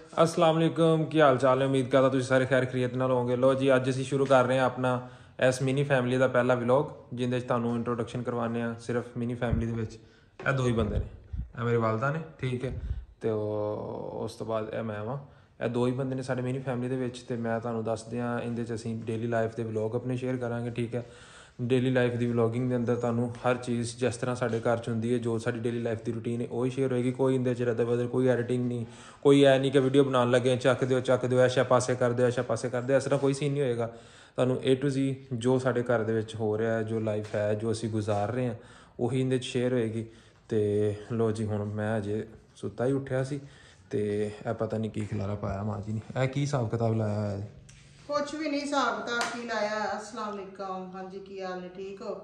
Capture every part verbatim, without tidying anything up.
अस्सलाम वालेकुम, की हाल चाल है। उम्मीद करता तुम सारे खैर खरीत नाल होवोगे। लो जी, अज असीं शुरू कर रहे हैं अपना इस मिनी फैमिली का पहला व्लॉग, जिंदे तुहानूं इंट्रोडक्शन करवाने हैं सिर्फ मिनी फैमिली दे विच। ਇਹ दो ही बंदे ने, ਇਹ मेरी वालदा ने, ठीक है। तो उस तो बाद ਇਹ मैं वां। ਇਹ दो ही बंदे ने साडे मिनी फैमिली दे विच, ते मैं तुहानूं दस दियां इंदे च असीं डेली लाइफ के व्लॉग अपने शेयर करांगे, ठीक है। डेली लाइफ की व्लॉगिंग के अंदर तुहानूं हर चीज़ जिस तरह साडे घर च हुंदी है, जो साडी डेली लाइफ की रूटीन है वही शेयर होएगी। कोई इंदे च रद्द बदल, कोई एडिटिंग नहीं, कोई ऐ नहीं कि वीडियो बनाने लगे चक दो चक दो ऐशा पासे कर दो ऐशा पासे कर दो, इस तरह कोई सीन नहीं होएगा। तुहानूं ए टू जी जो साडे घर दे विच हो रहा है, जो लाइफ है, जो असीं गुजार रहे हैं, वही इंदे च शेयर होएगी। तो लो जी, हुण मैं अजे सुत्ता ही उठिया सी ते ए पता नहीं की खिलारा पाया मां जी ने। ए की हिसाब किताब लाया है? कुछ भी नहीं हिसाब किताब की लाया। अस्सलाम वालेकुम, हाँ जी, की हाल ने, ठीक हो?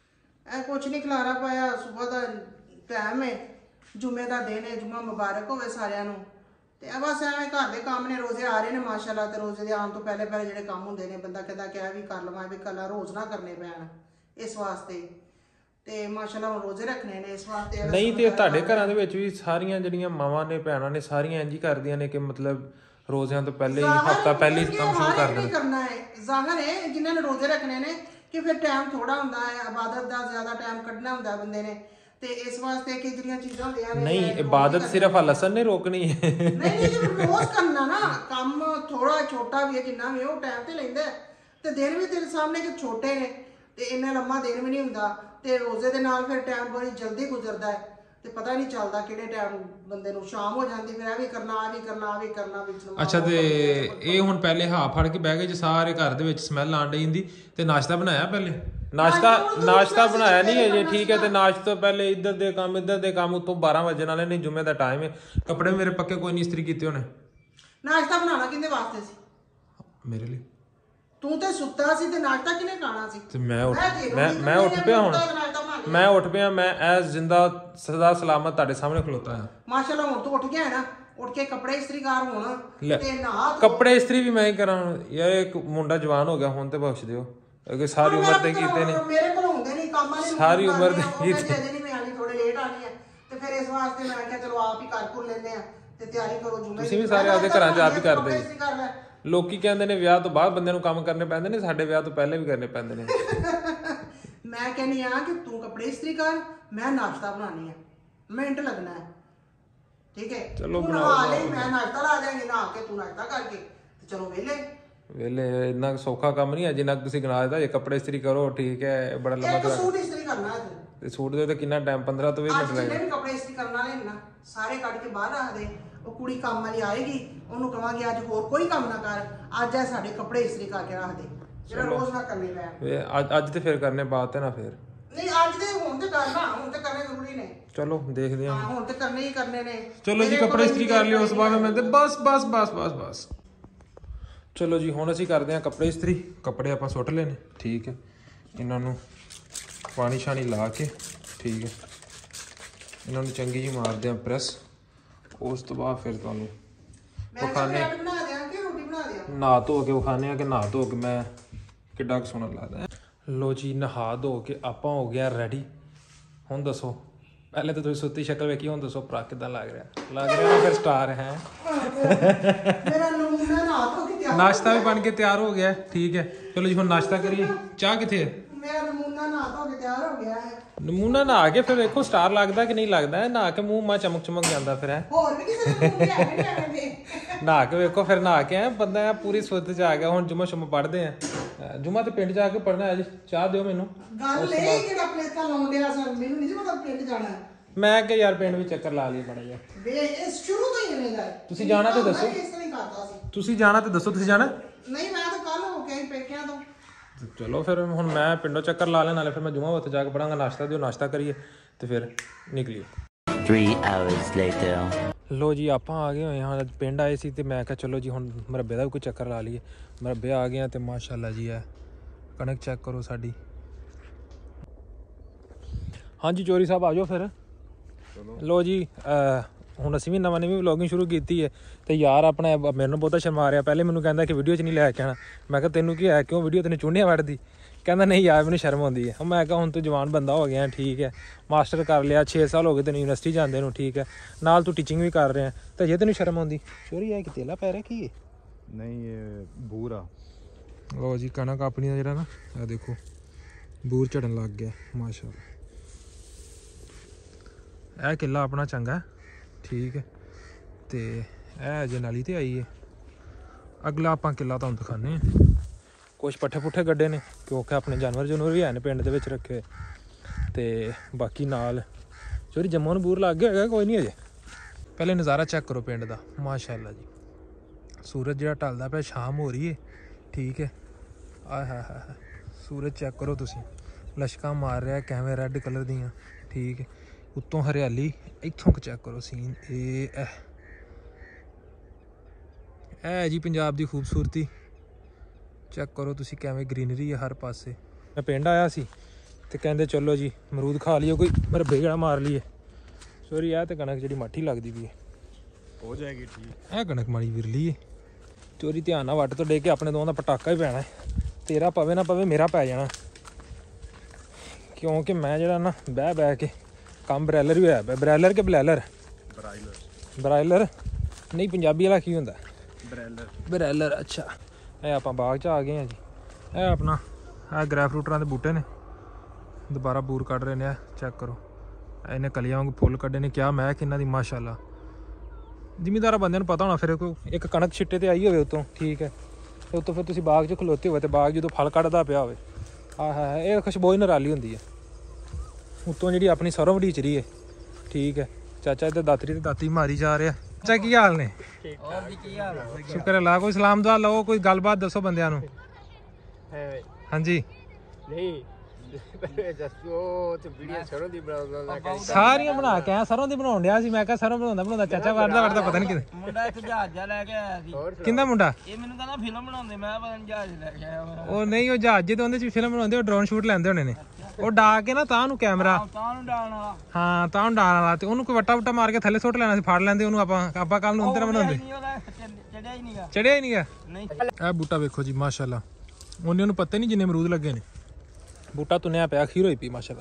ए कुछ नहीं खिलारा पाया। सुबह का टाइम है, जुमे का दिन है, जुम्मा मुबारक होवे सारिਆਂ ਨੂੰ। ਤੇ बस ਐਵੇਂ ਘਰ ਦੇ ਕੰਮ ਨੇ, ਰੋਜ਼ੇ ਆ ਰਹੇ ਨੇ ਮਾਸ਼ਾਅੱਲਾ। ਤੇ ਰੋਜ਼ੇ ਦੇ ਆਉਣ ਤੋਂ ਪਹਿਲੇ ਪਹਿਲੇ ਜਿਹੜੇ ਕੰਮ ਹੁੰਦੇ ਨੇ, ਬੰਦਾ ਕਹਿੰਦਾ ਕਿ ਇਹ ਵੀ ਕਰ ਲਵਾਂ, ਇਹ ਵੀ ਕੱਲਾ ਰੋਜ਼ ਨਾ ਕਰਨੇ ਪੈਣ, ਇਸ ਵਾਸਤੇ। ਤੇ ਮਾਸ਼ਾਅੱਲਾ ਹੁਣ ਰੋਜ਼ੇ ਰੱਖਣੇ ਨੇ, ਇਸ ਵਾਸਤੇ। ਨਹੀਂ ਤੇ ਤੁਹਾਡੇ ਘਰਾਂ ਦੇ ਵਿੱਚ ਵੀ ਸਾਰੀਆਂ ਜਿਹੜੀਆਂ ਮਾਵਾਂ ਨੇ, ਭੈਣਾਂ ਨੇ, ਸਾਰੀਆਂ ਇੰਜ ਹੀ ਕਰਦੀਆਂ ਨੇ ਕਿ ਮਤਲਬ रोज़ियां तो पहले ही हफ्ता पहले ही काम शुरू कर देना करना है। ज़ाहिर है जिन्होंने रोजे रखने ने कि फिर टाइम थोड़ा होता है, इबादत का ज़्यादा टाइम कढ़ना होता है बंदे ने। ते इस वास्ते कि जिहड़ियां चीज़ां होंदियां ने, नहीं इबादत सिर्फ लसन ने रोकनी है। नहीं नहीं रोज करना ना काम, थोड़ा छोटा भी है जिन्ना भी है, वो टाइम ते लैंदा है। ते दिन भी तेरे सामने कि छोटे ने, ते इन्ना लम्मा दिन भी नहीं हुंदा। ते रोजे दे नाल फिर टाइम बड़ी जल्दी गुजरदा है, ते पता नहीं चलता किहड़े टाइम बंदे नूं शाम हो जाती, फिर ਇਹ ਵੀ ਕਰਨਾ ਆ ਵੀ ਕਰਨਾ ਆ ਵੀ ਕਰਨਾ ਵਿੱਚ। ਅੱਛਾ, ਤੇ ਇਹ ਹੁਣ ਪਹਿਲੇ ਹਾਂ ਫੜ ਕੇ ਬਹਿ ਗਏ ਜੇ ਸਾਰੇ ਘਰ ਦੇ ਵਿੱਚ ਸਮੈਲ ਆਣ ਡਈ ਹੁੰਦੀ, ਤੇ ਨਾਸ਼ਤਾ ਬਣਾਇਆ ਪਹਿਲੇ? ਨਾਸ਼ਤਾ ਨਾਸ਼ਤਾ ਬਣਾਇਆ ਨਹੀਂ ਹੈ ਜੇ, ਠੀਕ ਹੈ। ਤੇ ਨਾਸ਼ਤੇ ਤੋਂ ਪਹਿਲੇ ਇੱਧਰ ਦੇ ਕੰਮ ਇੱਧਰ ਦੇ ਕੰਮ, ਉੱਤੋਂ ਬਾਰਾਂ ਵਜੇ ਵਾਲੇ ਨਹੀਂ, ਜੁਮੇ ਦਾ ਟਾਈਮ ਹੈ, ਕੱਪੜੇ ਮੇਰੇ ਪੱਕੇ ਕੋਈ ਨਹੀਂ ਇਸਤਰੀ ਕੀਤੇ ਹੋਣੇ। ਨਾਸ਼ਤਾ ਬਣਾਉਣਾ ਕਿਹਦੇ ਵਾਸਤੇ ਸੀ? ਮੇਰੇ ਲਈ। ਤੂੰ ਤੇ ਸੁੱਤਾ ਸੀ ਤੇ ਨਾਸ਼ਤਾ ਕਿਹਨੇ ਖਾਣਾ ਸੀ? ਤੇ ਮੈਂ ਉੱਠ ਮੈਂ ਮੈਂ ਉੱਠ ਪਿਆ ਹੁਣ, ਮੈਂ ਉੱਠ ਪਿਆ, ਮੈਂ ਐ ਜ਼ਿੰਦਾ ਸਦਾ ਸਲਾਮਤ ਤੁਹਾਡੇ ਸਾਹਮਣੇ ਖਲੋਤਾ ਹਾਂ। ਮਾਸ਼ਾਅੱਲਾ ਹੁਣ ਤੂੰ ਉੱਠ ਗਿਆ ਹੈ ਨਾ, ਉੱਠ ਕੇ ਕੱਪੜੇ ਇਸਤਰੀਕਾਰ ਹੋਣ ਤੇ ਨਹਾ। ਕੱਪੜੇ ਇਸਤਰੀ ਵੀ ਮੈਂ ਹੀ ਕਰਾਂ ਯਾਰ? ਇੱਕ ਮੁੰਡਾ ਜਵਾਨ ਹੋ ਗਿਆ ਹੁਣ, ਤੇ ਬਖਸ਼ ਦਿਓ ਕਿ ਸਾਰੀ ਉਮਰ ਤੇ ਕੀਤੇ ਨੇ। ਮੇਰੇ ਕੋਲ ਹੁੰਦੇ ਨਹੀਂ ਕੰਮ ਵਾਲੇ, ਸਾਰੀ ਉਮਰ ਦੇ ਕੀਤੇ। ਅਜੇ ਨਹੀਂ ਮੈਂ ਆਣੀ, ਥੋੜੇ ਲੇਟ ਆਣੀ ਹੈ, ਤੇ ਫਿਰ ਇਸ ਵਾਸਤੇ ਮੈਂ ਕਿਹਾ ਚਲੋ ਆਪ ਹੀ ਕਰ ਕਰ ਲੈਂਦੇ ਆ ਤੇ ਤਿਆਰੀ ਕਰੋ ਜੁਮੇ ਦੀ। ਤੁਸੀਂ ਵੀ ਸਾਰੇ ਆਪਦੇ ਘਰਾਂ 'ਚ ਆਪ ਹੀ ਕਰਦੇ ਜੀ। ਲੋਕੀ ਕਹਿੰਦੇ ਨੇ ਵਿਆਹ ਤੋਂ ਬਾਅਦ ਬੰਦੇ ਨੂੰ ਕੰਮ ਕਰਨੇ ਪੈਂਦੇ ਨੇ, ਸਾਡੇ ਵਿਆਹ ਤੋਂ ਪਹਿਲੇ ਵੀ ਕਰਨੇ ਪੈਂਦੇ ਨੇ। ਮੈਂ ਕਹਿੰਦੀ ਆ ਕਿ ਤੂੰ ਕੱਪੜੇ ਇਸਤਰੀ ਕਰ, ਮੈਂ ਨਾਸ਼ਤਾ ਬਣਾਉਣੀ ਆ, ਮਿੰਟ ਲੱਗਣਾ ਹੈ, ਠੀਕ ਹੈ? ਚਲੋ ਬਣਾ ਲੈ, ਮੈਂ ਨਾਸ਼ਤਾ ਲਾ ਜਾਵਾਂਗੀ, ਨਹਾ ਕੇ ਤੂੰ ਨਾਸ਼ਤਾ ਕਰਕੇ ਤੇ ਚਲੋ ਵੇਲੇ ਵੇਲੇ। ਇੰਨਾ ਸੌਖਾ ਕੰਮ ਨਹੀਂ ਹੈ ਜਿੰਨਾ ਤੁਸੀਂ ਗਣਾ ਦਿੱਤਾ। ਜੇ ਕੱਪੜੇ ਇਸਤਰੀ ਕਰੋ, ਠੀਕ ਹੈ, ਬੜਾ ਲੰਮਾ ਇੱਕ ਸੂਟ ਇਸਤਰੀ ਕਰਨਾ ਹੈ ਤੇ ਸੂਟ ਦੇ ਤੇ ਕਿੰਨਾ ਟਾਈਮ, ਪੰਦਰਾਂ ਤੋਂ ਵੀਹ ਮਿੰਟ ਲੱਗਦੇ। ਜਿੰਨੇ ਵੀ ਕੱਪੜੇ ਇਸਤਰੀ ਕਰਨ ਵਾਲੇ ਨੇ ਨਾ, ਸਾਰੇ ਕੱਢ ਕੇ ਬਾਹਰ ਰੱਖ ਦੇ। ਉਹ ਕੁੜੀ ਕੰਮ ਵਾਲੀ ਆਏਗੀ, ਉਹਨੂੰ ਕਹਾਂਗੇ ਅੱਜ ਹੋਰ ਕੋਈ ਕੰਮ ਨਾ ਕਰ, ਅੱਜ ਆ ਸਾਡੇ ਕੱਪੜੇ ਇਸਤਰੀ ਕਰਕੇ ਰੱਖ ਦੇ, ਜਿਹੜਾ ਰੋਜ਼ ਨਾ ਕਰਨੇ ਪੈਣ। ਅੱਜ ਅੱਜ ਤੇ ਫਿਰ ਕਰਨੇ ਬਾਤ ਹੈ ਨਾ, ਫਿਰ ਨਹੀਂ ਅੱਜ ਦੇ ਹੁਣ ਤੇ ਕਰਨਾ, ਹੁਣ ਤੇ ਕਰਨੇ ਜ਼ਰੂਰੀ ਨੇ। ਚਲੋ ਦੇਖਦੇ ਹਾਂ, ਹੁਣ ਤੇ ਕਰਨੇ ਹੀ ਕਰਨੇ ਨੇ। ਚਲੋ ਜੀ, ਕੱਪੜੇ ਇਸਤਰੀ ਕਰ ਲਿਓ, ਉਸ ਬਾਅਦ ਮੈਂ ਤੇ ਬਸ ਬਸ ਬਸ ਬਸ ਬਸ ਚਲੋ ਜੀ, ਹੁਣ ਅਸੀਂ ਕਰਦੇ ਹਾਂ ਕੱਪੜੇ ਇਸਤਰੀ। ਕੱਪੜੇ ਆਪਾਂ ਸੁੱਟ ਲਏ ਨੇ, ਠੀਕ ਹੈ। ਇਹਨਾਂ ਨੂੰ ਪਾਣੀ ਸ਼ਾਣੀ ਲਾ ਕੇ, ਠੀਕ ਹੈ, ਇਹਨਾਂ ਨੂੰ ਚੰਗੀ ਜਿਹੀ ਮਾਰਦੇ ਹਾਂ ਪ੍ਰੈਸ। ਉਸ ਤੋਂ ਬਾਅਦ ਫਿਰ ਤੁਹਾਨੂੰ ਵਿਖਾਣੇ, ਨਹਾ ਧੋ ਕੇ ਵਿਖਾਣੇ ਆ ਕਿ ਨਹਾ ਧੋ ਕੇ ਮੈਂ ਕਿੱਡਾ ਕੁ ਸੋਹਣਾ ਲੱਗਦਾ। ਲੋ ਜੀ, ਨਹਾ ਧੋ ਕੇ ਆਪਾਂ ਹੋ ਗਿਆ ਰੈਡੀ। ਹੁਣ ਦੱਸੋ, ਪਹਿਲੇ ਤਾਂ ਤੁਸੀਂ ਸੁੱਤੀ ਸ਼ਕਲ ਵੇਖੀ, ਹੁਣ ਦੱਸੋ ਭਰਾ ਕਿੱਦਾਂ ਲੱਗ ਰਿਹਾ? ਲੱਗ ਰਿਹਾ ਫਿਰ ਸਟਾਰ ਹੈ। ਨਾਸ਼ਤਾ ਵੀ ਬਣ ਕੇ ਤਿਆਰ ਹੋ ਗਿਆ, ਠੀਕ ਹੈ। ਚਲੋ ਜੀ, ਹੁਣ ਨਾਸ਼ਤਾ ਕਰੀਏ। ਚਾਹ ਕਿੱਥੇ ਹੈ? ਮੇਰਾ ਨਮੂਨਾ ਨਹਾ ਧੋ ਕੇ ਤਿਆਰ ਹੋ ਗਿਆ ਹੈ। ਨਮੂਨਾ ਨਹਾ ਕੇ ਫਿਰ ਵੇਖੋ ਸਟਾਰ ਲੱਗਦਾ ਕਿ ਨਹੀਂ ਲੱਗਦਾ। ਨਹਾ ਕੇ ਮੂੰਹ ਮਾ ਚਮਕ ਚਮਕ ਜਾਂਦਾ ਫਿਰ ਹੈ। ਹੋਰ ਵੀ ਕਿਸੇ ਦੇ ਮੂੰਹ ਤੇ ਆਵੇ ਨਹੀਂ ਆਵੇ। ਨਹਾ ਕੇ ਵੇਖੋ, ਫਿਰ ਨਹਾ ਕੇ ਆ ਬੰਦਾ ਪੂਰੀ ਸੁੱਧ ਚ ਆ ਗਿਆ। ਹੁਣ ਜੁਮਾ ਸ਼ੁਮਾ ਪੜ੍ਹਦੇ ਆ। ਜੁਮਾ ਤੇ ਪਿੰਡ ਜਾ ਕੇ ਪੜ੍ਹਨਾ ਹੈ ਜੀ। ਚਾਹ ਦਿਓ ਮੈਨੂੰ। ਗੱਲ ਇਹ ਕਿਹੜਾ ਪਲੇਟਾਂ ਲਾਉਂਦੇ ਆ, ਮੈਨੂੰ ਨਹੀਂ ਪਤਾ ਪਿੰਡ ਜਾਣਾ। ਮੈਂ ਕਿ ਯਾਰ ਪਿੰਡ ਵੀ ਚੱਕਰ ਲਾ ਲਈਏ ਬੜਾ ਜਿਹਾ। ਵੇ ਇਹ ਸ਼ੁਰੂ ਤੋਂ ਹੀ ਇਹਨੇ ਗੱਲ। ਤੁਸੀਂ ਜਾਣਾ ਤੇ ਦੱਸੋ। ਇਸ ਤਰ੍ਹਾਂ ਹੀ ਕਰਦਾ ਸੀ। ਤੁਸੀਂ ਜਾਣਾ ਤੇ ਦੱਸੋ, ਤੁਸੀਂ ਜਾਣਾ? ਨਹੀਂ, ਮੈਂ ਤਾਂ ਕੱਲ ਹੋ ਕੇ ਆਈ ਪੇਕਿਆਂ ਤੋਂ। ਚਲੋ ਫਿਰ ਹੁਣ ਮੈਂ ਪਿੰਡੋਂ ਚੱਕਰ ਲਾ ਲੈਣ, ਨਾਲੇ ਫਿਰ ਮੈਂ ਜੁਮਾ ਉੱਥੇ ਜਾ ਕੇ ਪੜਾਂਗਾ। ਨਾਸ਼ਤਾ ਦਿਓ, ਨਾਸ਼ਤਾ ਕਰੀਏ ਤੇ ਫਿਰ ਨਿਕਲੀਏ। three hours later ਲੋ ਜੀ, ਆਪਾਂ ਆ ਗਏ ਹੋਏ ਹਾਂ। ਪਿੰਡ ਆਏ ਸੀ ਤੇ ਮੈਂ ਕਿਹਾ ਚਲੋ ਜੀ ਹੁਣ ਮਰੱਬੇ ਦਾ ਵੀ ਕੋਈ ਚੱਕਰ ਲਾ ਲਈਏ। ਮਰੱਬੇ ਆ ਗਏ ਤੇ ਮਾਸ਼ਾਅੱਲਾ ਜੀ ਹੈ ਕਣਕ ਚੈੱਕ ਕਰੋ ਸਾਡੀ। ਹਾਂਜੀ ਚੋਰੀ ਸਾਹਿਬ ਆ ਜਾਓ ਫਿਰ। ਲੋ ਜੀ, ਹੁਣ ਅਸੀਂ ਵੀ ਨਵਾਂ ਨਵੀਂ ਵਲੋਗਿੰਗ ਸ਼ੁਰੂ ਕੀਤੀ ਹੈ ਤੇ ਯਾਰ ਆਪਣਾ ਮੈਨੂੰ ਬਹੁਤਾ ਸ਼ਰਮਾ ਰਿਹਾ। ਪਹਿਲੇ ਮੈਨੂੰ ਕਹਿੰਦਾ ਕਿ ਵੀਡੀਓ 'ਚ ਨਹੀਂ ਲੈ ਕੇ ਆਉਣਾ। ਮੈਂ ਕਿਹਾ ਤੈਨੂੰ ਕੀ ਹੈ, ਕਿਉਂ ਵੀਡੀਓ ਤੈਨੂੰ ਚੁੰਡੀਆਂ ਵੱਢਦੀ? ਕਹਿੰਦਾ ਨਹੀਂ ਯਾਰ ਮੈਨੂੰ ਸ਼ਰਮ ਆਉਂਦੀ ਹੈ। ਮੈਂ ਕਿਹਾ ਹੁਣ ਤੂੰ ਜਵਾਨ ਬੰਦਾ ਹੋ ਗਿਆ ਠੀਕ ਹੈ, ਮਾਸਟਰ ਕਰ ਲਿਆ, ਛੇ ਸਾਲ ਹੋ ਗਏ ਤੈਨੂੰ ਯੂਨੀਵਰਸਿਟੀ ਜਾਂਦੇ ਨੂੰ ਠੀਕ ਹੈ, ਨਾਲ ਤੂੰ ਟੀਚਿੰਗ ਵੀ ਕਰ ਰਿਹਾ ਤਾਂ ਜੇ ਤੈਨੂੰ ਸ਼ਰਮ ਆਉਂਦੀ। ਚੋਰੀ ਹੈ ਕਿ ਤੇਲਾ ਪੈ ਰਿਹਾ ਕੀ ਹੈ? ਨਹੀਂ ਇਹ ਬੂਰ ਆ। ਲਓ ਜੀ ਕਣਕ ਆਪਣੀ ਦਾ ਜਿਹੜਾ ਨਾ ਇਹ ਦੇਖੋ ਬੂਰ ਝੜਨ ਲੱਗ ਗਿਆ ਮਾਸ਼ਾਅੱਲਾ। ਇਹ ਕਿੱਲਾ ਆਪਣਾ ਚੰਗਾ ਠੀਕ ਹੈ ਤੇ ਇਹ ਅਜੇ ਨਾਲੀ ਤੇ ਆਈ ਹੈ। ਅਗਲਾ ਆਪਾਂ ਕਿੱਲਾ ਤੁਹਾਨੂੰ ਦਿਖਾਉਂਦੇ ਹਾਂ। ਕੁਛ ਪੱਠੇ ਪੁੱਠੇ ਗੱਡੇ ਨੇ ਕਿਉਂਕਿ ਆਪਣੇ ਜਾਨਵਰ ਜਨਵਰ ਵੀ ਹਨ ਪਿੰਡ ਦੇ ਵਿੱਚ ਰੱਖੇ ਤੇ ਬਾਕੀ ਨਾਲ ਚੋਰੀ ਜੰਮੂ ਨੂੰ ਬੂਰ ਲੱਗ ਗਿਆ ਹੈਗਾ ਕੋਈ ਨਹੀਂ ਅਜੇ। ਪਹਿਲੇ ਨਜ਼ਾਰਾ ਚੈੱਕ ਕਰੋ ਪਿੰਡ ਦਾ ਮਾਸ਼ਾਅੱਲਾ ਜੀ। ਸੂਰਜ ਜਿਹੜਾ ਢਲਦਾ ਪਿਆ ਸ਼ਾਮ ਹੋ ਰਹੀ ਹੈ ਠੀਕ ਹੈ। ਆਏ ਹਾਏ ਹਾਏ ਸੂਰਜ ਚੈੱਕ ਕਰੋ ਤੁਸੀਂ, ਲਸ਼ਕਾਂ ਮਾਰ ਰਿਹਾ ਕਿਵੇਂ ਰੈੱਡ ਕਲਰ ਦੀਆਂ ਠੀਕ ਹੈ। ਉੱਤੋਂ ਹਰਿਆਲੀ ਇੱਥੋਂ ਚੈੱਕ ਕਰੋ ਸੀਨ। ਇਹ ਇਹ ਜੀ ਪੰਜਾਬ ਦੀ ਖੂਬਸੂਰਤੀ ਚੈੱਕ ਕਰੋ ਤੁਸੀਂ ਕਿਵੇਂ ਗ੍ਰੀਨਰੀ ਹੈ ਹਰ ਪਾਸੇ। ਮੈਂ ਪਿੰਡ ਆਇਆ ਸੀ ਤੇ ਕਹਿੰਦੇ ਚਲੋ ਜੀ ਅਮਰੂਦ ਖਾ ਲਈਏ ਕੋਈ ਮਰਬੇ ਗੇੜਾ ਮਾਰ ਲਈਏ। ਸੋਰੀ ਇਹ ਤੇ ਕਣਕ ਜਿਹੜੀ ਮਾਠੀ ਲੱਗਦੀ ਵੀ ਹੈ ਹੋ ਜਾਏਗੀ ਠੀਕ। ਇਹ ਕਣਕ ਮਾੜੀ ਵਿਰਲੀ ਹੈ। ਚੋਰੀ ਧਿਆਨ ਨਾਲ ਵੱਟ ਤੋਂ ਡੇ ਕੇ ਆਪਣੇ ਦੋਵਾਂ ਦਾ ਪਟਾਕਾ ਹੀ ਪੈਣਾ। ਤੇਰਾ ਪਵੇ ਨਾ ਪਵੇ ਮੇਰਾ ਪੈ ਜਾਣਾ ਕਿਉਂਕਿ ਮੈਂ ਜਿਹੜਾ ਨਾ ਬਹਿ ਬਹਿ ਕੇ ਕੰਮ ਬਰੈਲਰ ਵੀ ਹੋਇਆ ਪਿਆ। ਬਰੈਲਰ ਕਿ ਬਲੈਲਰ? ਬਰਾਈਲਰ। ਬਰਾਈਲਰ ਨਹੀਂ ਪੰਜਾਬੀ ਵਾਲਾ ਕੀ ਹੁੰਦਾ? ਬਰੈਲਰ। ਬਰੈਲਰ ਅੱਛਾ। ਇਹ ਆਪਾਂ ਬਾਗ 'ਚ ਆ ਗਏ ਹਾਂ ਜੀ। ਇਹ ਆਪਣਾ ਇਹ ਗ੍ਰੈਪ ਫਰੂਟਰਾਂ ਦੇ ਬੂਟੇ ਨੇ ਦੁਬਾਰਾ ਬੂਰ ਕੱਢ ਰਹੇ ਨੇ। ਚੈੱਕ ਕਰੋ ਇਹਨੇ ਕਲੀਆਂ ਵਾਂਗ ਫੁੱਲ ਕੱਢੇ ਨੇ। ਕਿਆ ਮੈਂ ਕਿੰਨਾ ਦੀ ਮਾਸ਼ਾਅੱਲਾ। ਜ਼ਿਮੀਂਦਾਰਾਂ ਬੰਦਿਆਂ ਨੂੰ ਪਤਾ ਹੋਣਾ ਫਿਰ ਕੋਈ ਇੱਕ ਕਣਕ ਛਿੱਟੇ ਤੇ ਆਈ ਹੋਵੇ ਉੱਤੋਂ ਠੀਕ ਹੈ ਤੇ ਉੱਤੋਂ ਫਿਰ ਤੁਸੀਂ ਬਾਗ 'ਚ ਖਲੋਤੇ ਹੋਵੇ ਤੇ ਬਾਗ ਜਦੋਂ ਫਲ ਕੱਢਦਾ ਪਿਆ ਹੋਵੇ ਆਹ ਹੈ ਇਹ ਖੁਸ਼ਬੂ ਹੀ ਨਿਰਾਲੀ ਹੁੰਦੀ ਹੈ। ਉੱਤੋਂ ਜਿਹੜੀ ਆਪਣੀ ਸਰੋਂ ਵੜੀਚ ਰਹੀ ਹੈ ਠੀਕ ਹੈ। ਚਾਚਾ ਇੱਧਰ ਦਾਤਰੀ ਤੇ ਦਾਤੀ ਮਾਰੀ ਜਾ ਰਿਹਾ। ਚਾਚਾ ਕੀ ਹਾਲ ਨੇ? ਸ਼ੁਕਰ ਅੱਲਾ। ਕੋਈ ਸਲਾਮ ਦੁਆ ਲਓ, ਕੋਈ ਗੱਲਬਾਤ ਦੱਸੋ ਬੰਦਿਆਂ ਨੂੰ। ਹਾਂਜੀ ਨਹੀਂ ਦੱਸੋ ਤੇ ਵੀਡੀਓ ਸਰੋਂ ਦੀ ਬਣਾਉਂਦਾ ਸਾਰੀਆਂ ਬਣਾ ਕੇ ਆ। ਸਰੋਂ ਦੀ ਬਣਾਉਣ ਡਿਆ ਸੀ। ਮੈਂ ਕਿਹਾ ਸਰੋਂ ਬਣਾਉਂਦਾ ਬਣਾਉਂਦਾ ਚਾਚਾ ਵੜਦਾ ਵੜਦਾ ਪਤਾ ਨਹੀਂ ਕਿਤੇ ਮੁੰਡਾ ਇੱਕ ਜਹਾਜ਼ ਲੈ ਕੇ ਆਇਆ ਸੀ। ਕਿੰਦਾ ਮੁੰਡਾ? ਇਹ ਮੈਨੂੰ ਕਹਿੰਦਾ ਫਿਲਮ ਬਣਾਉਂਦੇ। ਮੈਂ ਪਤਾ ਨਹੀਂ ਜਹਾਜ਼ ਲੈ ਕੇ ਆਇਆ ਮੈਂ। ਉਹ ਨਹੀਂ ਉਹ ਜਹਾਜ਼ ਤੇ ਉਹਦੇ ਚ ਫਿਲਮ ਬਣਾਉਂਦੇ ਉਹ ਡਰੋਨ ਸ਼ੂਟ ਲੈਂਦੇ ਹੋਣੇ ਨੇ। ਉਹ ਡਾ ਕੇ ਨਾ ਤਾਂ ਨੂੰ ਕੈਮਰਾ ਤਾਂ ਨੂੰ ਡਾਲਣ ਵਾਲਾ। ਹਾਂ ਤਾਂ ਨੂੰ ਡਾਲਣ ਵਾਲਾ ਤੇ ਉਹਨੂੰ ਕੋਈ ਵੱਟਾ ਵਟਾ ਮਾਰ ਕੇ ਥੱਲੇ ਸੁੱਟ ਲੈਣਾ ਸੀ। ਫੜ ਲੈਂਦੇ ਉਹਨੂੰ ਆਪਾਂ ਆਪਾਂ ਕੱਲ ਨੂੰ ਅੰਦਰ ਬਣਾਉਂਦੇ। ਚੜਿਆ ਹੀ ਨਹੀਂਗਾ। ਚੜਿਆ ਹੀ ਨਹੀਂਗਾ। ਨਹੀਂ ਇਹ ਬੂਟਾ ਵੇਖੋ ਜੀ ਮਾਸ਼ਾਅੱਲਾ। ਉਹਨੇ ਉਹਨੂੰ ਪਤਾ ਨਹੀਂ ਜਿੰਨੇ ਅਮਰੂਦ ਲੱਗੇ ਨੇ। ਬੂਟਾ ਤੁਨਿਆ ਪਿਆ ਖੀਰ ਹੋਈ ਪਈ ਮਾਸ਼ਾਅੱਲਾ।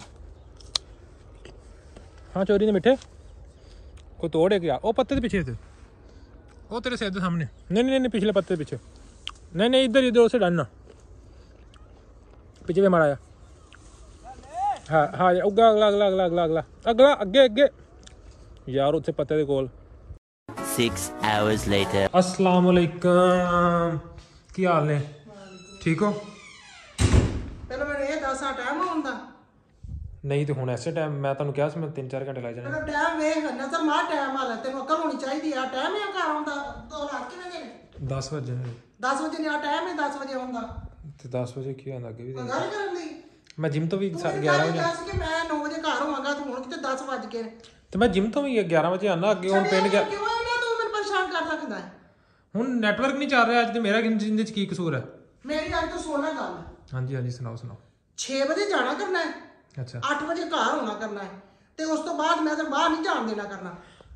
ਹਾਂ ਚੋਰੀ ਨੇ ਮਿੱਠੇ ਕੋਈ ਤੋੜੇ ਗਿਆ ਉਹ ਪੱਤੇ ਦੇ ਪਿੱਛੇ ਤੇ ਉਹ ਤੇਰੇ ਸਿਰ ਦੇ ਸਾਹਮਣੇ। ਨਹੀਂ ਨਹੀਂ ਨਹੀਂ ਪਿਛਲੇ ਪੱਤੇ ਦੇ ਪਿੱਛੇ। ਨਹੀਂ ਨਹੀਂ ਇੱਧਰ ਇੱਧਰ ਉਸੇ ਡਾਲਣਾ ਪਿੱਛੇ ਵੀ ਮਾੜਾ ਆ। ਹਾਂ ਹਾਂ ਅਗਲਾ ਅਗਲਾ ਅਗਲਾ ਅਗਲਾ ਅਗਲਾ ਅਗਲਾ ਅਗਲਾ ਅੱਗੇ ਅੱਗੇ ਯਾਰ ਉੱਥੇ ਪੱਤੇ ਦੇ ਕੋਲ। Six hours later. अस्सलाम वालेकुम ਕੀ ਹਾਲ ਨੇ? ਠੀਕ ਹੋ? ਪਹਿਲਾਂ ਮੈਨੂੰ ਇਹ ਦੱਸ ਆ ਟਾਈਮ ਹੁੰਦਾ? ਨਹੀਂ ਤੇ ਹੁਣ ਐਸੇ ਟਾਈਮ ਮੈਂ ਤੁਹਾਨੂੰ ਕਿਹਾ ਸੀ ਮੈਂ ਤਿੰਨ ਚਾਰ ਘੰਟੇ ਲੱਗ ਜਾਣੇ। ਪਹਿਲਾਂ ਟਾਈਮ ਵੇਖ ਨਜ਼ਰ ਮਾਰ ਟਾਈਮ ਹਾਲ ਤੈਨੂੰ ਅਕਲ ਹੋਣੀ ਚਾਹੀਦੀ ਆ। ਟਾਈਮ ਹੀ ਘਰ ਆਉਂਦਾ ਦੋ ਲੱਖ ਕਿਵੇਂ ਦੇ ਨੇ? ਦਸ ਵਜੇ ਨੇ ਦਸ ਵਜੇ ਨਹੀਂ ਆ ਟਾਈਮ ਹੀ ਦਸ ਵਜੇ ਆਉਂਦਾ। ਤੇ ਦਸ ਵਜੇ ਕੀ ਹੁੰਦਾ ਅੱਗੇ ਵੀ ਕੋਈ ਗੱਲ ਕਰਨ ਦੀ ਮੈਂ ਜਿਮ ਤੋਂ ਵੀ ਤੂੰ ਗਿਆਰਾਂ ਵਜੇ ਦੱਸ ਕਿ ਮੈਂ ਨੌ ਵਜੇ ਘਰ ਹੋਵਾਂਗਾ ਤੂੰ ਹੁਣ ਕਿਤੇ ਦਸ ਵੱਜ ਗਏ। ਤੇ ਮੈਂ ਜਿਮ ਤੋਂ ਵੀ ਗਿਆਰਾਂ ਵਜੇ ਆਣਾ ਅੱਗੇ ਹੁਣ ਪਿੰਡ ਗਿਆ। ਕਿਉਂ ਇਹਨਾਂ ਤੂੰ ਮੈਨੂੰ ਪਰੇਸ਼ਾਨ ਕਰ ਰੱਖਦਾ ਹੈ? ਹੁਣ ਨੈਟਵਰਕ ਨਹੀਂ ਚੱਲ ਰਿਹਾ ਅੱਜ ਤੇ ਮੇਰਾ ਜਿੰਦੇ ਚ ਕੀ ਕਸੂਰ ਹੈ? ਮੇਰੀ ਅੱਜ ਤੋਂ ਸੋਨਾ ਗੱਲ ਹਾਂਜੀ ਹਾਂਜੀ ਸੁਣਾਓ ਸੁਣਾਓ। ਛੇ ਵਜੇ ਜਾਣਾ ਕਰਨਾ ਹੈ, ਅੱਛਾ ਅੱਠ ਵਜੇ ਘਰ ਹੋਣਾ ਕਰਨਾ ਹੈ ਤੇ ਉਸ ਤੋਂ ਬਾਅਦ ਮੈਂ ਤਾਂ ਬਾਹਰ ਨਹੀਂ ਜਾਣ ਦੇਣਾ ਕਰਨਾ।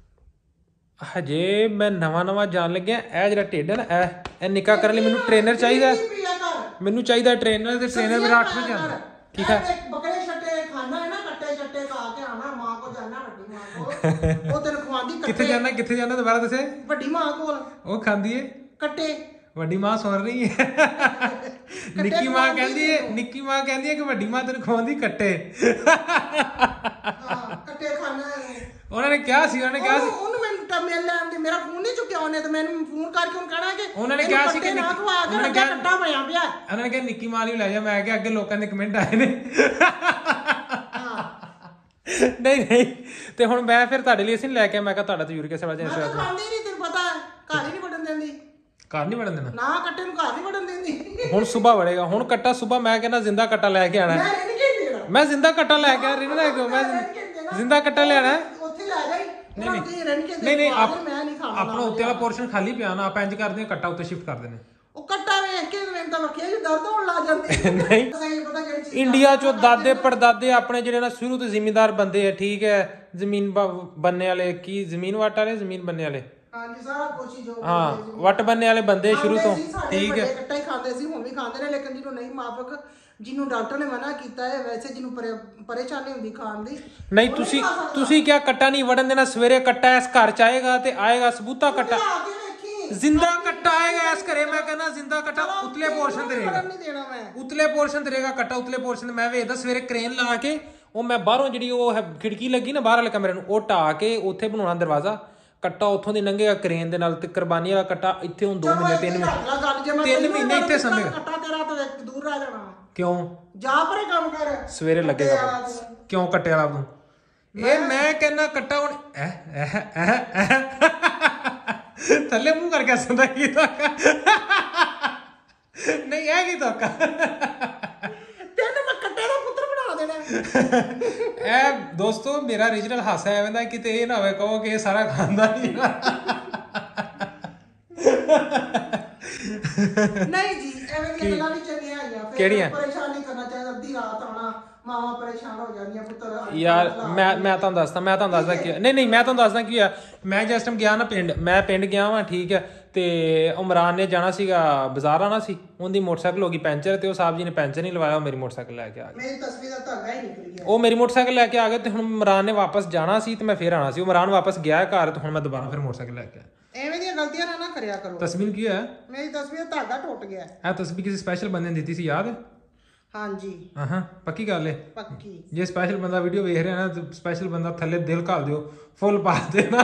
ਹਜੇ ਮੈਂ ਨਵਾਂ ਨਵਾਂ ਜਾਣ ਲੱਗਿਆ। ਇਹ ਜਿਹੜਾ ਢਿੱਡ ਹੈ ਨਾ ਇਹ ਇਹ ਨਿੱਕਾ ਕਰਨ ਲਈ ਮੈਨੂੰ ਟ੍ਰੇਨਰ ਚਾਹੀਦਾ। ਮੈਨੂੰ ਚਾਹੀਦਾ ਟ੍ਰੇਨਰ ਤੇ ਟ੍ਰੇਨਰ ਮੇਰਾ ਅੱਠ ਵਜੇ ਆਉਂਦਾ। ਠੀਕ ਹੈ ਬੱਕਰੇ ਛੱਟੇ ਖਾਣਾ ਹੈ ਨਾ ਕੱਟੇ ਛੱਟੇ ਖਾ ਕੇ ਆਣਾ। ਮਾਂ ਕੋ ਜਾਣਾ ਵੱਡੀ ਮਾਂ ਕੋਲ ਉਹ ਤੈਨੂੰ ਖਵਾਉਂਦੀ ਕੱਟੇ। ਕਿੱਥੇ ਜਾਣਾ ਕਿੱਥੇ ਜਾਣਾ ਦੁਬਾਰਾ ਦੱਸੇ? ਵੱਡੀ ਮਾਂ ਕੋਲ ਉਹ ਖਾਂਦੀ ਏ ਕੱਟੇ। ਵੱਡੀ ਮਾਂ ਸੁਣ ਰਹੀ ਹੈ। ਨਿੱਕੀ ਮਾਂ ਕਹਿੰਦੀ ਹੈ ਨਿੱਕੀ ਮਾਂ ਕਹਿੰਦੀ ਹੈ ਕਿ ਵੱਡੀ ਮਾਂ ਤੈਨੂੰ ਖਵਾਉਂਦੀ ਕੱਟੇ। ਹਾਂ ਕੱਟੇ ਖਾਣਾ ਹੈ। ਉਹਨਾਂ ਨੇ ਕਿਹਾ ਸੀ ਉਹਨਾਂ ਨੇ ਕਿਹਾ ਸੀ ਉਹਨੂੰ ਮੈਨੂੰ ਤਾਂ ਮਿਲ ਲੈਣ ਦੇ। ਮੇਰਾ ਫੋਨ ਨਹੀਂ ਚੁੱਕਿਆ ਉਹਨੇ ਤੇ ਮੈਨੂੰ ਫੋਨ ਕਰਕੇ ਉਹਨੂੰ ਕਹਿਣਾ ਕਿ ਉਹਨਾਂ ਨੇ ਕਿਹਾ ਸੀ ਕਿ ਨਾ ਖਵਾ ਕੇ ਉਹਨਾਂ ਨੇ ਲੱਗਾ ਕਿਹਾ ਕੱਟਾ ਬਣਿਆ ਪਿਆ। ਉਹਨਾਂ ਨੇ ਕਿਹਾ ਨਿੱਕੀ ਮਾਂ ਲਈ ਲੈ ਜਾ। ਮੈਂ ਕਿਹਾ ਅੱਗੇ ਲੋਕਾਂ ਦੇ ਕਮੈਂਟ ਆਏ ਨੇ। ਨਹੀਂ ਨਹੀਂ ਤੇ ਹੁਣ ਮੈਂ ਫਿਰ ਤੁਹਾਡੇ ਲਈ ਅਸੀਂ ਲੈ ਕੇ ਮੈਂ ਕਿਹਾ ਤੁਹਾਡਾ ਤੇ ਯੂਰਿਕ ਐਸਿਡ ਵਾਲਾ ਮੈਂ ਤਾਂ ਖਾਂਦੀ ਨਹੀਂ ਤੈਨੂੰ ਪਤਾ ਹੈ। ਘਰ ਹੀ ਨਹੀਂ ਵੜਨ ਦਿੰਦੀ। ਘਰ ਨਹੀਂ ਵੜਨ ਦੇਣਾ ਨਾ ਕੱਟੇ ਨੂੰ ਘਰ ਨਹੀਂ ਵੜਨ ਦਿੰਦੀ। ਹੁਣ ਸਵੇਰ ਵੜੇਗਾ। ਹੁਣ ਕੱਟਾ ਸਵੇਰ ਮੈਂ ਕਹਿੰਦਾ ਜ਼ਿੰਦਾ ਕੱਟਾ ਲੈ ਕੇ ਆਣਾ। ਮੈਂ ਨਹੀਂ ਕਹਿੰਦੀ ਮੈਂ ਜ਼ਿੰਦਾ ਕੱਟਾ ਲੈ ਕੇ ਆ ਰਹੀ ਨਾ ਕਿਉਂ ਮੈਂ ਜ਼ਿੰਦਾ ਕੱਟਾ ਲਿਆਣਾ। ਉੱਥੇ ਲੈ ਜਾਈ। ਨਹੀਂ ਨਹੀਂ ਨਹੀਂ ਨਹੀਂ ਮੈਂ ਨਹੀਂ ਖਾਣਾ। ਆਪਣਾ ਉੱਤੇ ਵਾਲਾ ਪੋਰਸ਼ਨ ਖਾਲੀ ਪਿਆ ਨਾ ਆਪਾਂ ਇੰਜ ਕਰਦੇ ਹਾਂ ਕੱਟਾ ਉੱਤੇ ਸ਼ਿਫਟ ਕਰ ਦਿੰਦੇ ਉਹ ਕੱਟਾ ਵੇਖ ਕੇ ਮੈਨੂੰ ਤਾਂ ਮੱਖੀਆਂ ਜੀ ਦਰਦ ਹੋਣ ਲੱਗ ਜਾਂਦੀ। ਨਹੀਂ ਸਹੀ ਪਤਾ ਕਿਹੜੀ ਚੀਜ਼ ਇੰਡੀਆ ਚੋਂ ਦਾਦੇ ਪੜਦਾਦੇ ਆਪਣੇ ਜਿਹੜੇ ਨਾ ਸ਼ੁਰੂ ਤੋਂ ਜ਼ਿਮੀਂਦਾਰ ਬੰਦੇ ਆ। ਠੀਕ ਹੈ ਜ਼ਮੀਨ ਬੰਨੇ ਵਾਲੇ ਕੀ ਜ਼ਮੀਨ ਵੱਟ ਵਾਲੇ ਜ਼ਮੀਨ ਬੰਨੇ ਵਾਲੇ ਹਾਂਜੀ ਸਾਰਾ ਕੁਝ ਹੀ ਜੋ ਹਾਂ ਵੱਟ ਬੰਨੇ ਵਾਲੇ ਬੰਦੇ ਸ਼ੁਰੂ ਤੋਂ। ਠੀਕ ਹੈ ਕੱਟਾ ਹੀ ਖਾਂਦੇ ਸੀ ਹੁਣ ਵੀ ਖਾਂਦੇ ਨੇ ਲੇਕਿਨ ਜਿਹਨੂੰ ਨਹੀਂ ਮਾਫਕ ਜਿਹਨੂੰ ਡਾਕਟਰ ਨੇ ਮਨਾ ਕੀਤਾ ਹੈ ਵੈਸੇ ਜਿਹਨੂੰ ਪਰੇ- ਪਰੇਸ਼ਾਨੀ ਹੁੰਦੀ ਖਾਣ ਦੀ ਨਹੀਂ ਉਹ ਤੁਸੀਂ ਖਾ ਸਕਦਾ। ਤੁਸੀਂ ਕਿਹਾ ਕੱਟਾ ਨਹੀਂ ਵੜਨ ਦੇਣਾ ਸਵੇਰੇ ਕੱਟਾ ਇਸ ਘਰ ਚ ਆਏਗਾ ਤੇ ਆਏਗਾ ਸਬੂਤਾ ਕੱਟਾ ਲਿਆ ਕੇ ਵੇਖੀ ਜ਼ਿੰਦਾ ਕੱਟਾ ਆਏਗਾ ਇਸ ਘਰੇ ਮੈਂ ਕਹਿੰਦਾ ਜ਼ਿੰਦਾ ਕੱਟਾ ਉਤਲੇ ਪੋਰਸ਼ਨ ਤੇ ਰਹੇਗਾ ਨਹੀਂ ਦੇਣਾ ਮੈਂ ਉਤਲੇ ਪੋਰਸ਼ਨ ਤੇ ਰਹੇਗਾ ਕੱਟਾ ਉਤਲੇ ਪੋਰਸ਼ਨ ਤੇ ਮੈਂ ਵੇਖਦਾ ਸਵੇਰੇ ਕ੍ਰੇਨ ਲਾ ਕੇ ਉਹ ਮੈਂ ਬਾਹਰੋਂ ਜਿਹੜੀ ਉਹ ਹੈ ਖਿੜਕੀ ਲੱਗੀ ਨਾ ਬਾਹਰ ਵਾਲੇ ਕਮਰੇ ਨੂੰ ਉਹ ਢਾ ਕੇ ਉੱਥੇ ਬਣਾਉਣਾ ਦਰਵਾਜ਼ਾ ਕੱਟਾ ਉੱਥੋਂ ਦੀ ਲੰਘੇਗਾ ਕ੍ਰੇਨ ਦੇ ਨਾਲ ਤੇ ਕੁਰਬਾਨੀ ਵਾਲਾ ਕੱਟਾ ਇੱਥੇ ਹੁਣ ਦੋ ਮਹੀਨੇ ਤਿੰਨ ਮਹੀਨੇ ਤਿੰਨ ਮਹੀਨੇ ਇੱਥੇ ਸਮੇਂ ਕੱਟਾ ਤੇਰਾ ਤਾਂ ਦੂਰ ਰਹਿ ਜਾਣਾ ਕਿਉਂ ਜਾ ਪਰੇ ਕੰਮ ਕਰ ਸਵੇਰੇ ਲੱਗੇਗਾ ਕਿਉਂ ਕੱਟੇ ਵਾਲਾ ਤੂੰ ਇਹ ਮੈਂ ਕਹਿੰਦਾ ਕੱਟਾ ਹੁਣ ਐ ਐ ਐ ਥੱਲੇ ਮੂੰਹ ਕਰਕੇ ਹੱਸਦਾ ਕੀ ਧੋਖਾ ਨਹੀਂ ਇਹ ਕੀ ਧੋਖਾ ਤੈਨੂੰ ਮੈਂ ਕੱਟੇ ਦਾ ਪੁੱਤਰ ਬਣਾ ਦੇਣਾ ਇਹ ਦੋਸਤੋ ਮੇਰਾ ਰੀਜਨਲ ਹਾਸਾ ਐਵੇਂ ਦਾ ਕਿਤੇ ਇਹ ਨਾ ਹੋਵੇ ਕਹੋ ਕਿ ਇਹ ਸਾਰਾ ਖਾਂਦਾ ਨਹੀਂ ਨਹੀਂ ਜੀ ਐਵੇਂ ਦੀਆਂ ਗੱਲਾਂ ਨਹੀਂ ਚੰਗੀਆਂ ਆਈਆਂ ਫਿਰ ਕਿਹੜੀਆਂ? ਪਰੇਸ਼ਾਨ ਨਹੀਂ ਕਰਨਾ ਚਾਹੀਦਾ ਅੱਧੀ ਰਾਤ ਆਉਣਾ ਮਾਵਾਂ ਪਰੇਸ਼ਾਨ ਹੋ ਜਾਂਦੀਆਂ ਪੁੱਤਰ ਯਾਰ ਮੈਂ ਮੈਂ ਤੁਹਾਨੂੰ ਦੱਸਦਾ ਮੈਂ ਤੁਹਾਨੂੰ ਦੱਸਦਾ ਕੀ ਨਹੀਂ ਨਹੀਂ ਮੈਂ ਤੁਹਾਨੂੰ ਦੱਸਦਾ ਕੀ ਆ ਮੈਂ ਜਿਸ ਟਾਈਮ ਗਿਆ ਨਾ ਪਿੰਡ ਮੈਂ ਪਿੰਡ ਗਿਆ ਵਾਂ ਠੀਕ ਹੈ ਤੇ ਉਮਰਾਨ ਨੇ ਜਾਣਾ ਸੀਗਾ ਬਾਜ਼ਾਰ ਆਣਾ ਸੀ ਉਹਦੀ ਮੋਟਰਸਾਈਕਲ ਹੋ ਗਈ ਪੈਂਚਰ ਤੇ ਉਹ ਸਾਹਿਬ ਜੀ ਨੇ ਪੈਂਚਰ ਨਹੀਂ ਲਵਾਇਆ ਉਹ ਮੇਰੀ ਮੋਟਰਸਾਈਕਲ ਲੈ ਕੇ ਆ ਗਏ ਮੇਰੀ ਤਸਵੀਰ ਦਾ ਧਾਗਾ ਹੀ ਨਿਕਲ ਗਿਆ ਉਹ ਮੇਰੀ ਮੋਟਰਸਾਈਕਲ ਲੈ ਕੇ ਆ ਗਏ ਤੇ ਹੁਣ ਉਮਰਾਨ ਨੇ ਵਾਪਸ ਜਾਣਾ ਸੀ ਤੇ ਮੈਂ ਫੇਰ ਆਣਾ ਸੀ ਉਮਰਾਨ ਵਾਪਸ ਗਿਆ ਘਰ ਤੇ ਹੁਣ ਮੈਂ ਦੁਬਾਰਾ ਫਿਰ ਮੋਟਰਸਾਈਕਲ ਲੈ ਕੇ ਆਇਆ ਐਵੇਂ ਦੀਆਂ ਗਲਤੀਆਂ ਨਾ ਨਾ ਕਰਿਆ ਕਰੋ ਤਸਵੀਰ ਕੀ ਹੈ ਮੇਰੀ ਤਸਵੀਰ ਦਾ ਧਾਗਾ ਟੁੱਟ ਗਿਆ ਇਹ ਤਸਵੀਰ ਕਿਸੇ ਸਪੈਸ਼ਲ ਬੰਦੇ ਨੇ ਦਿੱਤੀ ਸੀ ਯਾਦ ਹੈ ਹਾਂਜੀ ਹਾਂ ਪੱਕੀ ਗੱਲ ਹੈ ਪੱਕੀ ਜੇ ਸਪੈਸ਼ਲ ਬੰਦਾ ਵੀਡੀਓ ਵੇਖ ਰਿਹਾ ਨਾ ਤੇ ਸਪੈਸ਼ਲ ਬੰਦਾ ਥੱਲੇ ਦਿਲ ਘਾਲ ਦਿਓ ਫੁੱਲ ਪਾ ਦੇਣਾ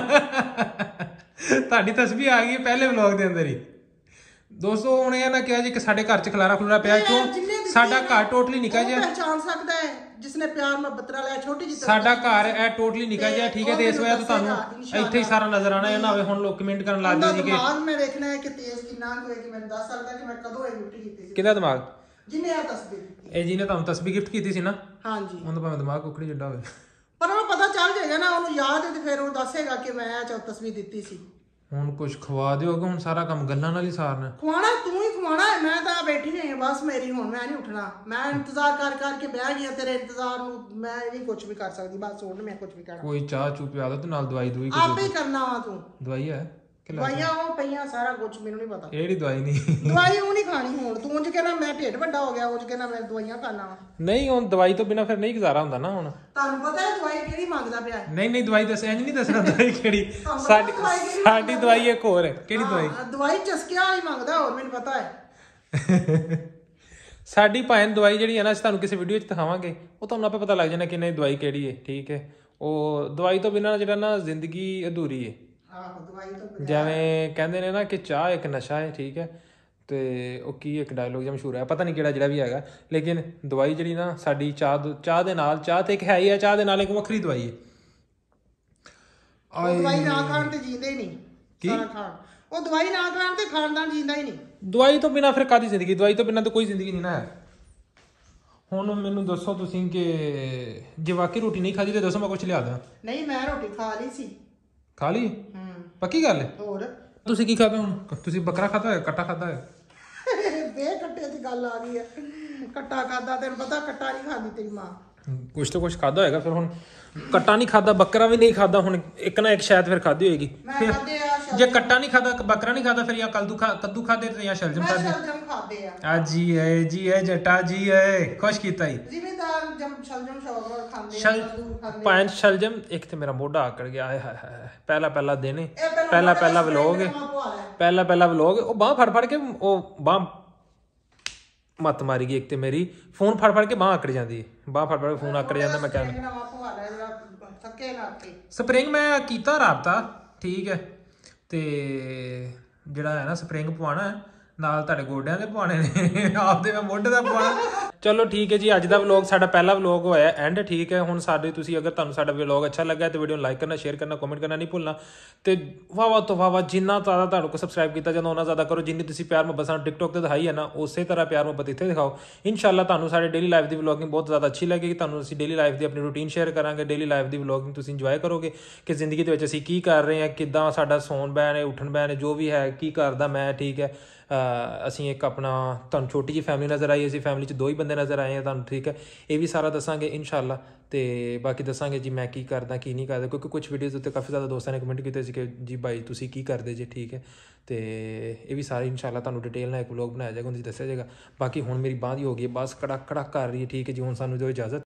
ਤੁਹਾਡੀ ਤਸਵੀਰ ਆ ਗਈ ਪਹਿਲੇ ਵਲੌਗ ਦੇ ਅੰਦਰ ਹੀ ਦੋਸਤੋ ਹੁਣ ਇਹ ਨਾ ਕਿਹਾ ਜੀ ਕਿ ਸਾਡੇ ਘਰ ਚ ਖਲਾਰਾ ਖੁਲਾਰਾ ਪਿਆ ਕਿਉਂ ਸਾਡਾ ਘਰ ਟੋਟਲੀ ਨਿਕਾ ਜਿਹਾ ਪਹਿਚਾਨ ਸਕਦਾ ਹੈ ਜਿਸਨੇ ਪਿਆਰ ਮੁਹੱਬਤ ਨਾਲ ਲਿਆ ਛੋਟੀ ਜਿਹੀ ਸਾਡਾ ਘਰ ਇਹ ਟੋਟਲੀ ਨਿਕਾ ਜਿਹਾ ਠੀਕ ਹੈ ਤੇ ਇਸ ਵਜ੍ਹਾ ਤੋਂ ਤੁਹਾਨੂੰ ਇੱਥੇ ਹੀ ਸਾਰਾ ਨਜ਼ਰ ਆਣਾ ਇਹ ਨਾ ਹੋਵੇ ਹੁਣ ਲੋਕ ਕਮੈਂਟ ਕਰਨ ਲੱਗ ਜਾਓ ਜੀ ਕਿ ਦਿਮਾਗ ਮੈਂ ਵੇਖਣਾ ਹੈ ਕਿ ਤੇਜ਼ ਕਿੰਨਾ ਕੁ ਹੈ ਕਿ ਮੈਨੂੰ ਦੱਸ ਸਕਦਾ ਕਿ ਮੈਂ ਕਦੋਂ ਇਹ ਗਿਫਟ ਕੀਤੀ ਸੀ ਕਿਹਦਾ ਦਿਮਾਗ ਜਿਹਨੇ ਆ ਤਸਵੀਰ ਦਿੱਤੀ ਇਹ ਜੀ ਨੇ ਤੁਹਾਨੂੰ ਤਸਵੀਰ ਗਿਫਟ ਕੀਤੀ ਸੀ ਨਾ ਹਾਂਜੀ ਉਹਦਾ ਭਾਵੇਂ ਦਿਮਾਗ ਕੁਕੜੀ ਜੱਡਾ ਹੋਵੇ ਪਰ ਉਹਨੂੰ ਪਤਾ ਚੱਲ ਜਾਏਗਾ ਨਾ ਉਹਨੂੰ ਯਾਦ ਹੈ ਤੇ ਫਿਰ ਉਹ ਦੱਸੇਗਾ ਕਿ ਮੈਂ ਇਹ ਚ ਤਸਵੀਰ ਦਿੱਤੀ ਸੀ ਹੁਣ ਕੁਝ ਖਵਾ ਦਿਓਗੇ ਹੁਣ ਸਾਰਾ ਕੰਮ ਗੱਲਾਂ ਨਾਲ ਹੀ ਸਾਰਨਾ ਖਵਾਣਾ ਤੂੰ ਹੀ ਖਵਾਣਾ ਹੈ ਮੈਂ ਤਾਂ ਬੈਠੀ ਹੋਈ ਹਾਂ ਬਸ ਮੇਰੀ ਹੁਣ ਮੈਂ ਨਹੀਂ ਉੱਠਣਾ ਮੈਂ ਇੰਤਜ਼ਾਰ ਕਰ ਕਰਕੇ ਬਹਿ ਗਈ ਤੇਰੇ ਇੰਤਜ਼ਾਰ ਨੂੰ ਮੈਂ ਨਹੀਂ ਕੁਝ ਵੀ ਕਰ ਸਕਦੀ ਬਸ ਹੁਣ ਮੈਂ ਕੁਝ ਵੀ ਕਰਨਾ ਕੋਈ ਚਾਹ ਚੂ ਪਿਆ ਦੋ ਤੇ ਨਾਲ ਦਵਾਈ ਦੂਈ ਆਪੇ ਹੀ ਕਰਨਾ ਵਾ ਤੂੰ ਦਵਾਈ ਹੈ ਕਿ ਲੈ ਦਵਾਈਆਂ ਉਹ ਪਈਆਂ ਸਾਰਾ ਕੁਝ ਮੈਨੂੰ ਨਹੀਂ ਪਤਾ ਇਹੜੀ ਦਵਾਈ ਨਹੀਂ ਦਵਾਈ ਉਹ ਨਹੀਂ ਖਾਣੀ ਹੁਣ ਤੂੰ ਉਂਝ ਕਹਿੰਦਾ ਮੈਂ ਢਿੱਡ ਵੱਡਾ ਹੋ ਗਿਆ ਉਂਝ ਕਹਿੰਦਾ ਮੈਂ ਦਵਾਈਆਂ ਖਾਣਾ ਵਾ ਨਹੀਂ ਹੁਣ ਦਵਾਈ ਤੋਂ ਬਿਨਾ ਫਿਰ ਨਹੀਂ ਗੁਜ਼ਾਰਾ ਹੁੰਦਾ ਨਾ ਹੁਣ ਤੁਹਾਨੂੰ ਪਤਾ ਹੈ ਦਵਾਈ ਕਿਹੜੀ ਮੰਗਦਾ ਪਿਆ ਹੈ ਨਹੀਂ ਨਹੀਂ ਦਵਾਈ ਦੱਸ ਇੰਜ ਨਹੀਂ ਦੱਸਣਾ ਦਵਾਈ ਕਿਹੜੀ ਸਾਡੀ ਸਾਡੀ ਦਵਾਈ ਇੱਕ ਹੋਰ ਹੈ ਕਿਹੜੀ ਦਵਾਈ ਹਾਂ, ਦਵਾਈ ਚਸਕਿਆਂ ਵਾਲੀ ਮੰਗਦਾ ਹੋਰ ਮੈਨੂੰ ਪਤਾ ਹੈ ਸਾਡੀ ਭਾਵੇਂ ਦਵਾਈ ਜਿਹੜੀ ਹੈ ਨਾ ਅਸੀਂ ਤੁਹਾਨੂੰ ਕਿਸੇ ਵੀਡੀਓ 'ਚ ਦਿਖਾਵਾਂਗੇ ਉਹ ਤੁਹਾਨੂੰ ਆਪੇ ਪਤਾ ਲੱਗ ਜਾਣਾ ਕਿ ਨਹੀਂ ਦਵਾਈ ਕਿਹੜੀ ਹੈ ਠੀਕ ਹੈ ਉਹ ਦਵਾਈ ਤੋਂ ਬਿਨਾ ਜਿਹੜਾ ਨਾ ਜ਼ਿੰਦਗੀ ਅਧੂਰੀ ਹੈ ਆਹੋ ਦਵਾਈ ਤੋਂ ਜਿਵੇਂ ਕਹਿੰਦੇ ਨੇ ਨਾ ਕਿ ਚਾਹ ਇੱਕ ਨਸ਼ਾ ਹੈ ਠੀਕ ਹੈ ਤੇ ਉਹ ਕੀ ਇੱਕ ਡਾਇਲੋਗ ਜਿਹਾ ਮਸ਼ਹੂਰ ਹੈ ਪਤਾ ਨਹੀਂ ਕਿਹੜਾ ਜਿਹੜਾ ਵੀ ਹੈਗਾ ਲੇਕਿਨ ਦਵਾਈ ਜਿਹੜੀ ਨਾ ਸਾਡੀ ਚਾਹ ਚਾਹ ਦੇ ਨਾਲ ਚਾਹ ਤੇ ਇੱਕ ਹੈ ਹੀ ਹੈ ਚਾਹ ਦੇ ਨਾਲ ਇੱਕ ਵੱਖਰੀ ਦਵਾਈ ਹੈ ਉਹ ਦਵਾਈ ਨਾ ਖਾਣ ਤੇ ਜੀਂਦੇ ਹੀ ਨਹੀਂ ਸਾਰਾ ਖਾਣ ਉਹ ਦਵਾਈ ਨਾ ਖਾਣ ਤੇ ਖਾਨਦਾਨ ਜੀਂਦਾ ਹੀ ਨਹੀਂ ਦਵਾਈ ਤੋਂ ਬਿਨਾ ਫਿਰ ਕਾਦੀ ਜ਼ਿੰਦਗੀ ਦਵਾਈ ਤੋਂ ਬਿਨਾ ਤਾਂ ਕੋਈ ਜ਼ਿੰਦਗੀ ਨਹੀਂ ਨਾ ਹੈ ਹੁਣ ਮੈਨੂੰ ਦੱਸੋ ਤੁਸੀਂ ਕਿ ਜੇ ਵਾਕਈ ਰੋਟੀ ਨਹੀਂ ਖਾਦੀ ਤੇ ਦੱਸੋ ਮੈਂ ਕੁਝ ਲਿਆ ਦਾਂ ਨਹੀਂ ਮੈਂ ਰੋਟੀ ਖਾ ਲਈ ਸੀ ਖਾ ਲਈ ਹੂੰ ਪੱਕੀ ਗੱਲ ਹੈ ਹੋਰ ਤੁਸੀਂ ਕੀ ਖਾਦਾ ਹੁਣ ਤੁਸੀਂ ਬੱਕਰਾ ਖਾਦਾ ਹੈ ਕੱਟਾ ਖਾਦਾ ਹੈ ਬੇ ਕੱਟੇ ਦੀ ਗੱਲ ਆ ਗਈ ਹੈ ਕੱਟਾ ਖਾਦਾ ਤੈਨੂੰ ਪਤਾ ਕੱਟਾ ਨਹੀਂ ਖਾਂਦੀ ਤੇਰੀ ਮਾਂ ਕੁਛ ਤਾਂ ਕੁਛ ਖਾਦਾ ਹੋਏਗਾ ਫਿਰ ਹੁਣ ਕੱਟਾ ਨਹੀਂ ਖਾਦਾ ਬੱਕਰਾ ਵੀ ਨਹੀਂ ਖਾਦਾ ਹੁਣ ਇੱਕ ਨਾ ਇੱਕ ਸ਼ਾਇਦ ਫਿਰ ਖਾਦੀ ਹੋਏਗੀ ਮੈਂ ਖਾਦੇ ਆ ਜੇ ਕੱਟਾ ਨਹੀਂ ਖਾਦਾ ਬੱਕਰਾ ਨਹੀਂ ਖਾਦਾ ਫਿਰ ਜਾਂ ਕੱਦੂ ਖਾ ਕੱਦੂ ਖਾਦੇ ਤੇ ਜਾਂ ਸ਼ਲਜਮ ਮੈਂ ਖਾਦੇ ਸ਼ਲਜਮ ਖਾਦੇ ਆ ਆ ਜੀ ਹੈ ਜੀ ਹੈ ਜਟਾ ਜੀ ਹੈ ਖੁਸ਼ ਕੀਤਾ ਹੀ ਜ਼ਿਮੀਦਾਰ ਜਮ ਸ਼ਲਜਮ ਸ਼ੌਕ ਨਾਲ ਖਾਂਦੇ ਆ ਸ਼ਲ ਕੱਦੂ ਖਾਂਦੇ ਆ। ਪੰਜ ਸ਼ਲਜਮ ਇੱਕ ਤੇ ਮੇਰਾ ਮੋਢਾ ਆਕੜ ਗਿਆ ਆਏ ਹਾਏ ਹਾਏ ਪਹਿਲਾ ਪਹਿਲਾ ਦਿਨ ਇਹ ਪਹਿਲਾਂ ਪਹਿਲਾ ਪਤਾ ਪਹਿਲਾ ਹੈ ਵਲੋਗ ਸਪਰੇਅ ਨਵਾਂ ਪਵਾ ਲਿਆ। ਪਹਿਲਾ ਪਹਿਲਾ ਵਲੋਗ ਉਹ ਬਾਹ ਫੜ ਫੜ ਕੇ ਉਹ ਬਾਹ ਮੱਤ ਮਾਰੀ ਗਈ ਇੱਕ ਤੇ ਮੇਰੀ ਫੋਨ ਫੜ ਫੜ ਕੇ ਬਾਹ ਆਕੜ ਜਾਂਦੀ ਹੈ ਬਾਹ ਫੜ ਫੜ ਕੇ ਫੋਨ ਆਕੜ ਜਾਂਦਾ ਮੈਂ ਕਹਿੰਦਾ ਨਵਾਂ ਪਵਾ ਲਿਆ ਜਿਹੜਾ ਥੱਕੇ ਨਾ ਕੇ ਸਪਰਿੰਗ ਮੈਂ ਕੀਤਾ ਰਾਬਤਾ ਠੀਕ ਹੈ ਤੇ ਜਿਹੜਾ ਹੈ ਨਾ ਸਪਰਿੰਗ ਪਵਾਉਣਾ ਹੈ ਨਾਲ ਤੁਹਾਡੇ ਗੋਡਿਆਂ ਦੇ ਪਵਾਣੇ ਨੇ ਆਪਦੇ ਮੈਂ ਮੋਢੇ ਦਾ ਪਵਾਣਾ ਚਲੋ ਠੀਕ ਹੈ ਜੀ ਅੱਜ ਦਾ ਵਲੌਗ ਸਾਡਾ ਪਹਿਲਾ ਵਲੌਗ ਹੋਇਆ ਐਂਡ ਠੀਕ ਹੈ ਹੁਣ ਸਾਡੇ ਤੁਸੀਂ ਅਗਰ ਤੁਹਾਨੂੰ ਸਾਡਾ ਵਲੌਗ ਅੱਛਾ ਲੱਗਾ ਤੇ ਵੀਡੀਓ ਨੂੰ ਲਾਈਕ ਕਰਨਾ ਸ਼ੇਅਰ ਕਰਨਾ ਕਮੈਂਟ ਕਰਨਾ ਨਹੀਂ ਭੁੱਲਣਾ ਤੇ ਵਾਵਾ ਤੋਂ ਵਾਵਾ ਜਿੰਨਾ ਜ਼ਿਆਦਾ ਤੁਹਾਨੂੰ ਕੋ ਸਬਸਕ੍ਰਾਈਬ ਕੀਤਾ ਜਾਂਦਾ ਉਹਨਾਂ ਜ਼ਿਆਦਾ ਕਰੋ ਜਿੰਨੀ ਤੁਸੀਂ ਪਿਆਰ ਮੁਹੱਬਤ ਸਾਨੂੰ ਟਿਕਟੋਕ ਤੇ ਦਿਖਾਈ ਹੈ ਨਾ ਉਸੇ ਤਰ੍ਹਾਂ ਪਿਆਰ ਮੁਹੱਬਤ ਇੱਥੇ ਦਿਖਾਓ ਇਨਸ਼ਾਅੱਲਾ ਤੁਹਾਨੂੰ ਸਾਡੇ ਡੇਲੀ ਲਾਈਫ ਦੀ ਵਲੌਗਿੰਗ ਬਹੁਤ ਜ਼ਿਆਦਾ ਅੱਛੀ ਲੱਗੇਗੀ ਤੁਹਾਨੂੰ ਅਸੀਂ ਡੇਲੀ ਲਾਈਫ ਦੀ ਆਪਣੀ ਰੂਟੀਨ ਸ਼ੇਅਰ ਕਰਾਂਗੇ ਡੇਲੀ ਲਾਈਫ ਦੀ ਵਲੌਗਿੰਗ ਤੁਸੀਂ ਇੰਜੋਏ ਕਰੋਗੇ ਕਿ ਜ਼ਿੰਦਗੀ ਦੇ ਵਿੱਚ ਅਸੀਂ ਕੀ ਕਰ ਰਹੇ ਹਾਂ ਕਿੱਦਾਂ ਸਾਡਾ ਸੌਣ ਬਹਿਣ ਹੈ ਉੱਠਣ ਬਹਿਣ ਹੈ ਜੋ ਵੀ ਹੈ ਕੀ ਕਰਦਾ ਮੈਂ ਠੀਕ ਹੈ ਅਸੀਂ ਇੱਕ ਆਪਣਾ ਤੁਹਾਨੂੰ ਛੋਟੀ ਜਿਹੀ ਫੈਮਿਲੀ ਨਜ਼ਰ ਆਈ ਅਸੀਂ ਫੈਮਿਲੀ 'ਚ ਦੋ ਹੀ ਬੰਦੇ ਬੰਦੇ ਨਜ਼ਰ ਆਏ ਆ ਤੁਹਾਨੂੰ, ਠੀਕ ਹੈ। ਇਹ ਵੀ ਸਾਰਾ ਦੱਸਾਂਗੇ ਇਨਸ਼ਾਅੱਲਾ, ਤੇ ਬਾਕੀ ਦੱਸਾਂਗੇ ਜੀ ਮੈਂ ਕੀ ਕਰਦਾ ਕੀ ਨਹੀਂ ਕਰਦਾ, ਕਿਉਂਕਿ ਕੁਝ ਵੀਡੀਓਜ਼ ਉੱਤੇ ਕਾਫੀ ਜ਼ਿਆਦਾ ਦੋਸਤਾਂ ਨੇ ਕਮੈਂਟ ਕੀਤੇ ਸੀ ਕਿ ਜੀ ਭਾਈ ਤੁਸੀਂ ਕੀ ਕਰਦੇ ਜੇ, ਠੀਕ ਹੈ। ਤੇ ਇਹ ਵੀ ਸਾਰੇ ਇਨਸ਼ਾਅੱਲਾ ਤੁਹਾਨੂੰ ਡਿਟੇਲ ਨਾਲ ਇੱਕ ਵਲੋਗ ਬਣਾਇਆ ਜਾਏਗਾ, ਉਹਦੇ 'ਚ ਦੱਸਿਆ ਜਾਏਗਾ। ਬਾਕੀ ਹੁਣ ਮੇਰੀ ਬਾਂਹ ਦੀ ਹੋ ਗਈ ਹੈ, ਬਸ ਕੜਕ ਕੜਕ ਕਰ ਰਹੀ ਹੈ, ਠੀਕ ਹੈ ਜੀ। ਹੁਣ ਸਾਨੂੰ ਦਿਓ ਇਜਾਜ਼ਤ।